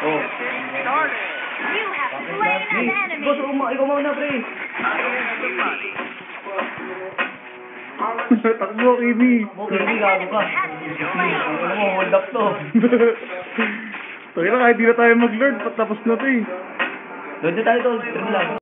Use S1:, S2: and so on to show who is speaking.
S1: Oh.
S2: You have slain an enemy.
S1: Boss, ikaw mauna, pre.
S3: Takbo, Kimi.
S1: Hindi, gago ka. Ano mo, hold up to.
S3: Tayo na, kahit di na tayo mag-lord, tapos na to eh.
S1: Doon tayo, tol. Trim lang.